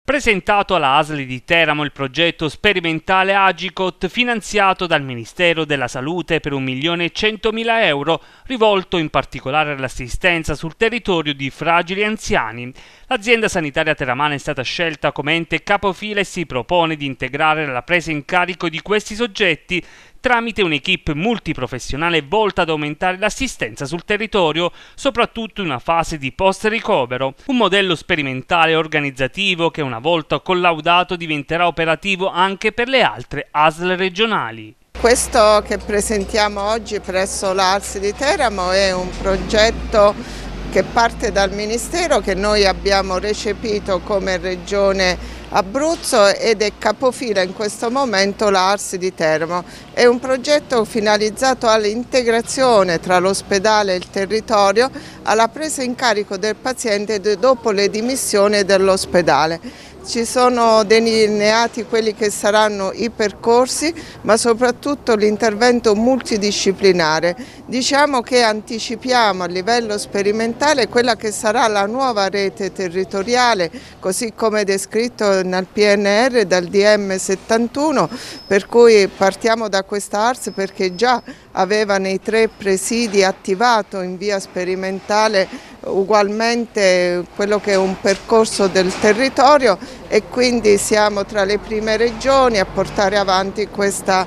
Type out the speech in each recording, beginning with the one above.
Presentato alla ASL di Teramo il progetto sperimentale Agicot finanziato dal Ministero della Salute per 1.100.000 euro, rivolto in particolare all'assistenza sul territorio di fragili anziani. L'azienda sanitaria teramana è stata scelta come ente capofila e si propone di integrare la presa in carico di questi soggetti tramite un'equipe multiprofessionale volta ad aumentare l'assistenza sul territorio, soprattutto in una fase di post-ricovero. Un modello sperimentale organizzativo che una volta collaudato diventerà operativo anche per le altre ASL regionali. Questo che presentiamo oggi presso l'ARS di Teramo è un progetto che parte dal Ministero, che noi abbiamo recepito come Regione Abruzzo ed è capofila in questo momento l'ARS di Teramo. È un progetto finalizzato all'integrazione tra l'ospedale e il territorio, alla presa in carico del paziente dopo le dimissioni dell'ospedale. Ci sono delineati quelli che saranno i percorsi, ma soprattutto l'intervento multidisciplinare. Diciamo che anticipiamo a livello sperimentale quella che sarà la nuova rete territoriale, così come descritto nel PNR dal DM 71, per cui partiamo da questa ARS perché già aveva nei 3 presidi attivato in via sperimentale ugualmente quello che è un percorso del territorio e quindi siamo tra le prime regioni a portare avanti questa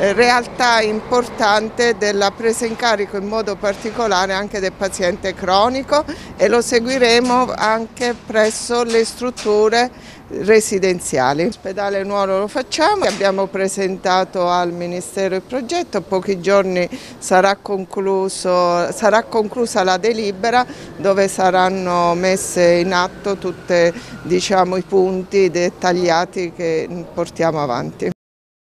realtà importante della presa in carico in modo particolare anche del paziente cronico, e lo seguiremo anche presso le strutture residenziali. L'ospedale Nuoro lo facciamo, abbiamo presentato al Ministero il progetto, a pochi giorni sarà conclusa la delibera dove saranno messe in atto tutti i punti dettagliati che portiamo avanti.